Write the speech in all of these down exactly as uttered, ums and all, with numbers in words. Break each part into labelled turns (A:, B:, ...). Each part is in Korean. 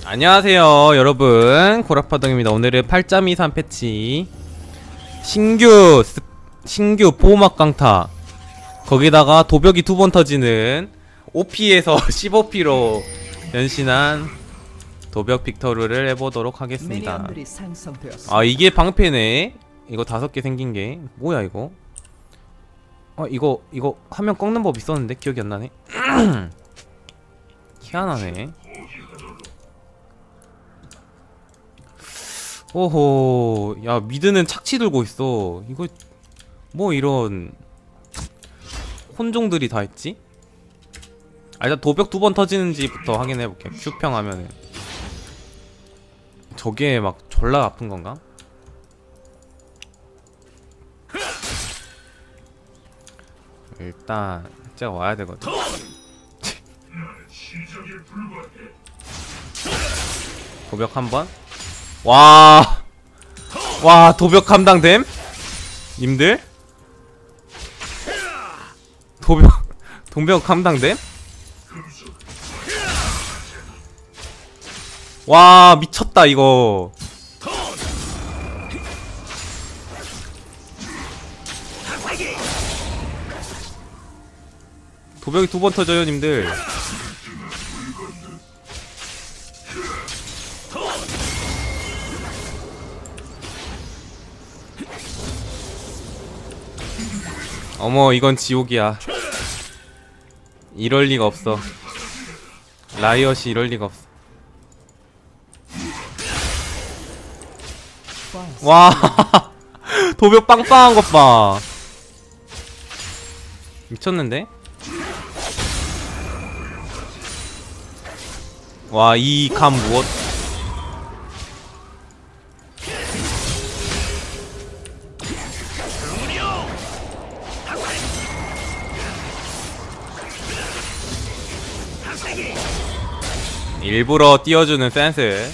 A: 안녕하세요 여러분, 고라파동입니다. 오늘은 팔 점 이삼 패치 신규 스, 신규 보호막 강타, 거기다가 도벽이 두 번 터지는 오피에서 십오 피로 변신한 도벽 빅토르를 해보도록 하겠습니다. 아, 이게 방패네. 이거 다섯 개 생긴게 뭐야 이거. 어 이거 이거 화면 꺾는 법 있었는데 기억이 안 나네. 희한하네. 오호, 야 미드는 착취 들고 있어. 이거 뭐 이런 혼종들이 다 있지? 아, 일단 도벽 두 번 터지는지부터 확인해볼게. 큐평 하면은 저게 막 졸라 아픈 건가? 일단 제가 와야 되거든. 도벽 한 번. 와, 와 도벽 감당됨? 님들? 도벽 도벽 감당됨? 와 미쳤다 이거. 도벽이 두 번 터져요 님들. 어머, 이건 지옥이야. 이럴 리가 없어. 라이엇이 이럴 리가 없어. 와 도벽 빵빵한 것 봐. 미쳤는데? 와, 이 감 무엇? 일부러 띄워주는 센스.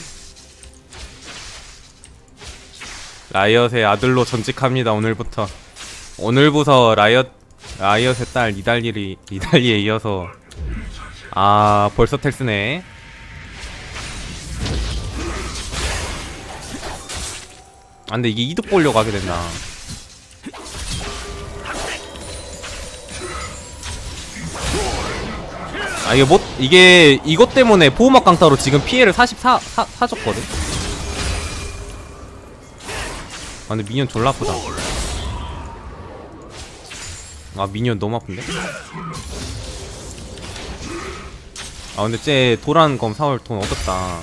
A: 라이엇의 아들로 전직합니다. 오늘부터 오늘부터 라이엇 라이엇의 딸 니달리리 니달리에 이어서. 아, 벌써 텔스네. 아, 근데 이게 이득 보려고 하게 됐나. 아, 이게 뭐, 이게 이것 때문에 보호막 강타로 지금 피해를 사십사 사, 사줬거든. 아, 근데 미니언 졸라 아프다. 아, 미니언 너무 아픈데? 아, 근데 쟤 도란검 사올 돈 얻었다.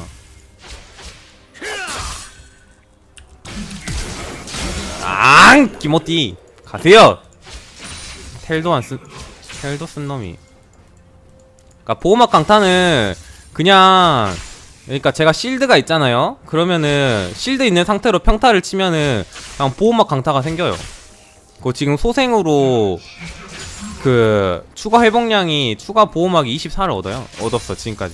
A: 앙! 기모띠 가세요! 텔도 안 쓴, 텔도 쓴 놈이. 그니까 보호막 강타는 그냥, 그러니까 제가 실드가 있잖아요. 그러면은 실드 있는 상태로 평타를 치면은 그냥 보호막 강타가 생겨요. 그거 지금 소생으로 그 추가 회복량이, 추가 보호막이 이십사를 얻어요. 얻었어 지금까지.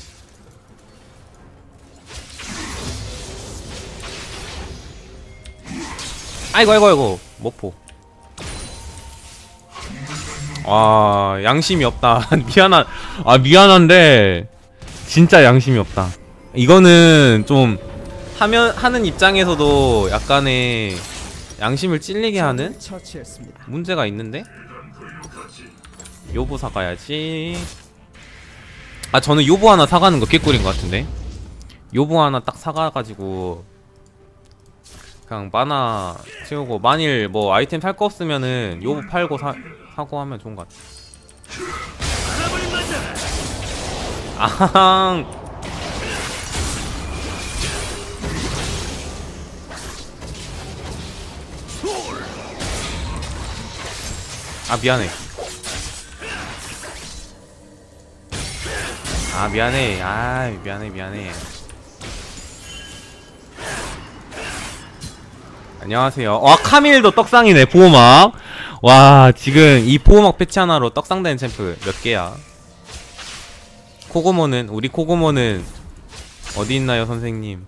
A: 아이고 아이고 아이고 모포. 와, 양심이 없다. 미안한, 아 미안한데 진짜 양심이 없다. 이거는 좀 하면 하는 입장에서도 약간의 양심을 찔리게 하는 문제가 있는데. 요보 사가야지. 아, 저는 요보 하나 사가는 거 개꿀인 것 같은데. 요보 하나 딱 사가가지고 그냥 마나 채우고, 만일 뭐 아이템 살 거 없으면은 요보 팔고 사, 사고 하면 좋은 것 같아. 아항. 아, 미안해. 아, 미안해. 아, 미안해 미안해. 안녕하세요. 와, 카밀도 떡상이네. 보호막. 와, 지금 이 보호막 패치 하나로 떡상된 챔프 몇 개야? 코고모는, 우리 코고모는 어디 있나요 선생님?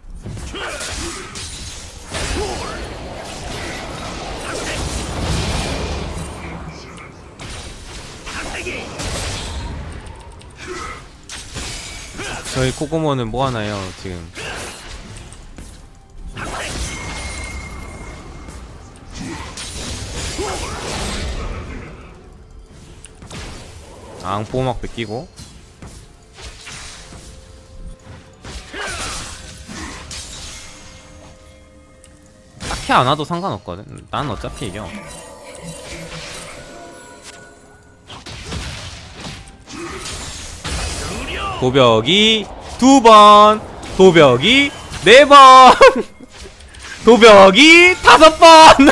A: 저희 코고모는 뭐 하나요 지금? 앙 보호막 뺏기고. 딱히 안 와도 상관없거든. 난 어차피 이겨. 도벽이 두 번, 도벽이 네 번, 도벽이 다섯 번.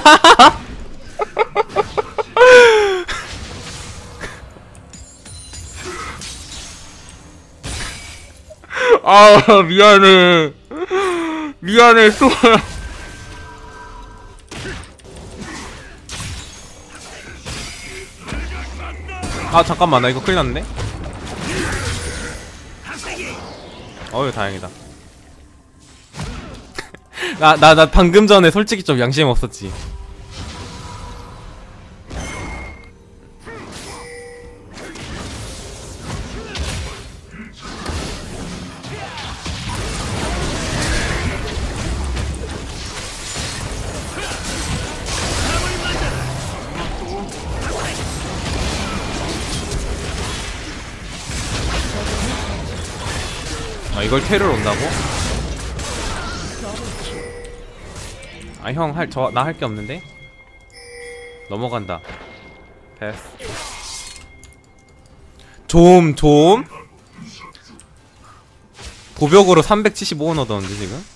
A: 아 미안해, 미안해 소아야. 아 잠깐만, 나 이거 큰일 났네. 어휴 다행이다. 나 나 나 방금 전에 솔직히 좀 양심 없었지. 아 이걸 테러를 온다고? 아 형 할 저 나 할 게 없는데? 넘어간다. 패스. 좀 좀 도벽으로 삼백칠십오 원 얻었는데 지금?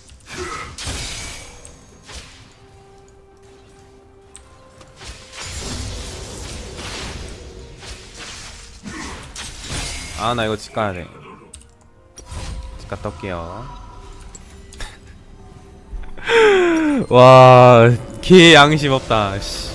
A: 아 나 이거 집 가야돼. 집 갔다 올게요. 와, 개 양심 없다. 씨.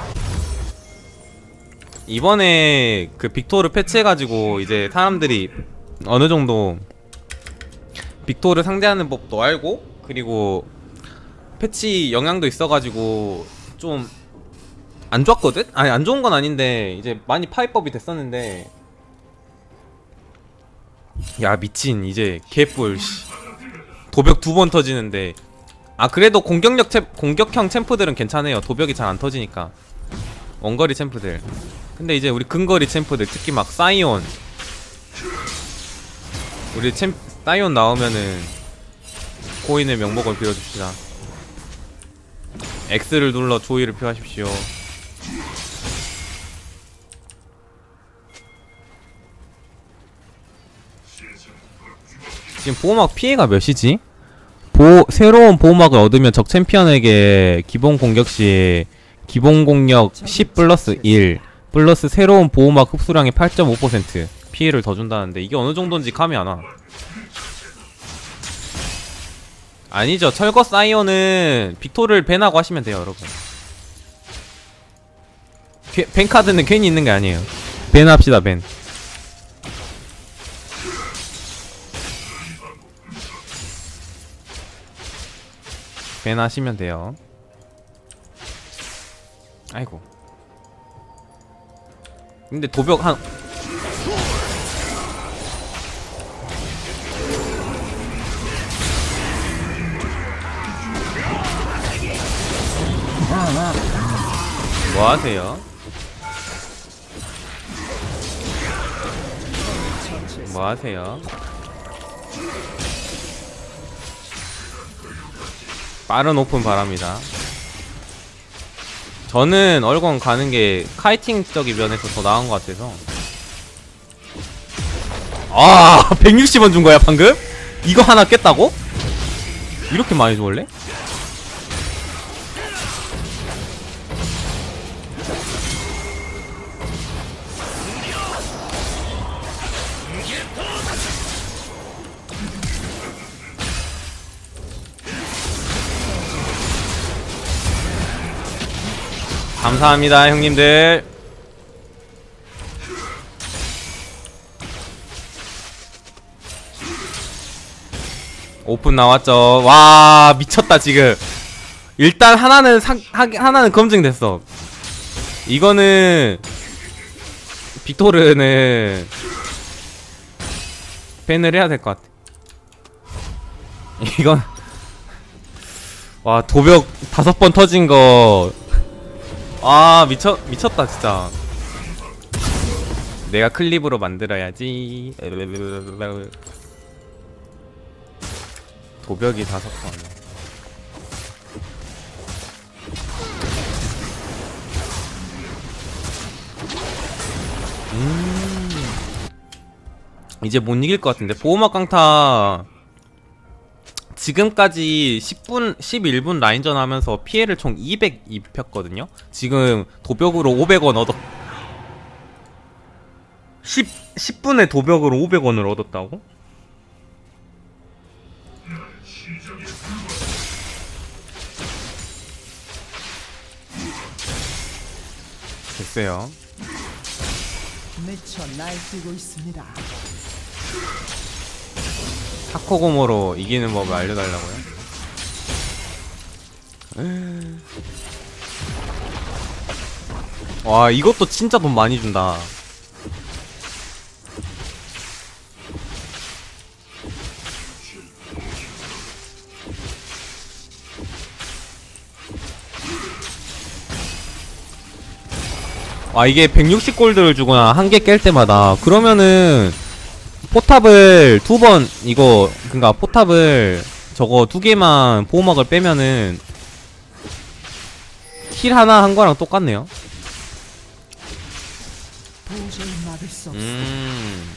A: 이번에 그 빅토르 패치해가지고 이제 사람들이 어느 정도 빅토르 상대하는 법도 알고, 그리고 패치 영향도 있어가지고 좀 안 좋았거든? 아니 안 좋은 건 아닌데 이제 많이 파이법이 됐었는데, 야 미친 이제 개뿔. 도벽 두 번 터지는데. 아 그래도 공격력 챔, 공격형 챔프들은 괜찮아요. 도벽이 잘 안 터지니까. 원거리 챔프들. 근데 이제 우리 근거리 챔프들, 특히 막 사이온, 우리 챔 사이온 나오면은 코인의 명복을 빌어줍시다. X를 눌러 조이를 표하십시오. 지금 보호막 피해가 몇이지? 보, 새로운 보호막을 얻으면 적 챔피언에게 기본 공격 시 기본 공격 십 플러스 일 플러스 새로운 보호막 흡수량의 팔 점 오 퍼센트 피해를 더 준다는데, 이게 어느 정도인지 감이 안 와. 아니죠. 철거 사이온은 빅토르를 밴하고 하시면 돼요, 여러분. 괴, 밴 카드는 괜히 있는 게 아니에요. 밴 합시다, 밴. 밴 하시면 돼요. 아이고. 근데 도벽 한 뭐 하세요? 뭐 하세요? 빠른 오픈 바랍니다. 저는 얼건 가는 게 카이팅적인 면에서 더 나은 것 같아서. 아, 백육십 원 준 거야 방금? 이거 하나 깼다고? 이렇게 많이 줘 원래? 감사합니다 형님들. 오픈 나왔죠. 와 미쳤다 지금. 일단 하나는 사, 하, 하나는 검증됐어. 이거는 빅토르는 밴을 해야 될 것 같아. 이건 와 도벽 다섯 번 터진 거. 아 미쳐 미쳤다 진짜. 내가 클립으로 만들어야지. 도벽이 다섯 번. 음 이제 못 이길 것 같은데. 보호막 강타 지금까지 십 분, 십일 분 라인전 하면서 피해를 총 이백 입혔거든요? 지금 도벽으로 오백 원 얻었... 십, 십 분에 도벽으로 오백 원을 얻었다고? 됐어요.
B: 미쳐 날뛰고 있습니다.
A: 타코고모로 이기는 법을 알려달라고요? 와 이것도 진짜 돈 많이 준다. 아 이게 백육십 골드를 주거나 한 개 깰 때마다 그러면은 포탑을 두 번 이거 그니까 포탑을 저거 두 개만 보호막을 빼면은 킬 하나 한 거랑 똑같네요. 음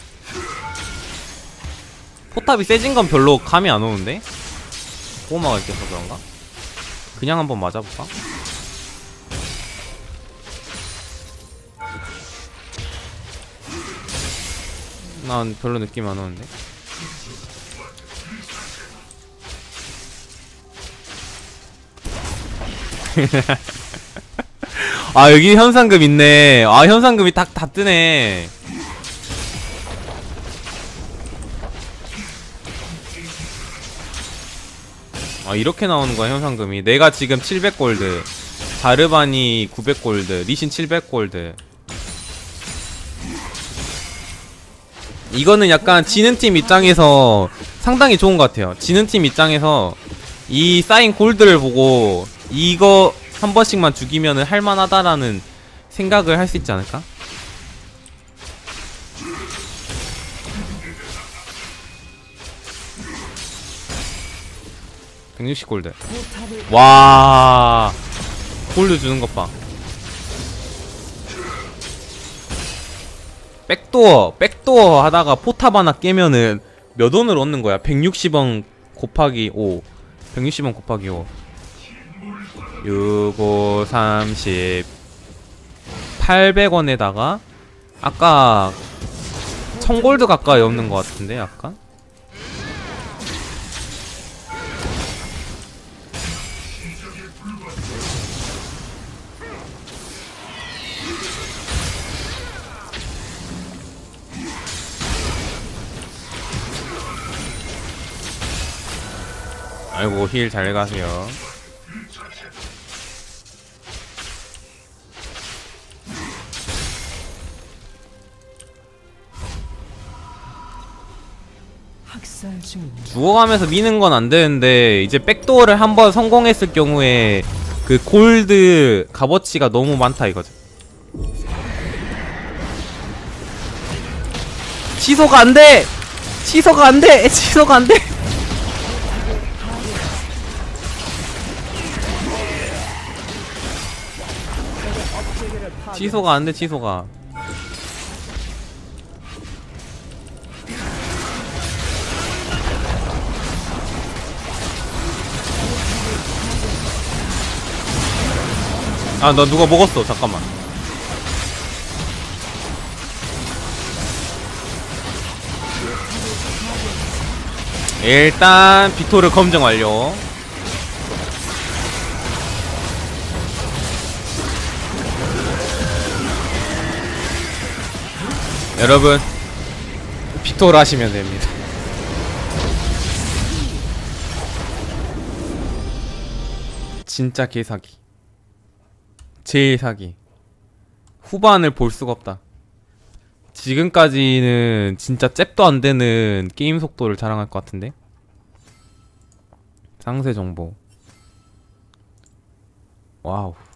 A: 포탑이 세진 건 별로 감이 안 오는데? 보호막을 껴서 그런가? 그냥 한번 맞아볼까? 난 별로 느낌 안 오는데. 아 여기 현상금 있네. 아 현상금이 딱 다 뜨네. 아 이렇게 나오는 거야 현상금이. 내가 지금 칠백 골드, 자르반이 구백 골드, 리신 칠백 골드. 이거는 약간 지는 팀 입장에서 상당히 좋은 것 같아요. 지는 팀 입장에서 이 쌓인 골드를 보고 이거 한 번씩만 죽이면은 할만하다라는 생각을 할 수 있지 않을까? 백육십 골드. 와 골드 주는 것 봐. 백도어, 백도어 하다가 포탑 하나 깨면은 몇 원을 얻는 거야? 백육십 원 곱하기 오. 백육십 원 곱하기 오. 육, 오, 삼십. 팔백 원에다가 아까 천 골드 가까이 얻는 것 같은데 약간? 아이고 힐 잘 가세요. 죽어가면서 미는 건 안 되는데 이제 백도어를 한번 성공했을 경우에 그 골드 값어치가 너무 많다 이거죠. 취소가 안 돼! 취소가 안 돼! 취소가 안 돼! 취소가 안 돼, 취소가. 아, 나 누가 먹었어. 잠깐만. 일단 비토르 검증 완료. 여러분 빅토르 하시면 됩니다. 진짜 개사기. 제일 사기. 후반을 볼 수가 없다. 지금까지는 진짜 잽도 안 되는 게임 속도를 자랑할 것 같은데. 상세 정보. 와우.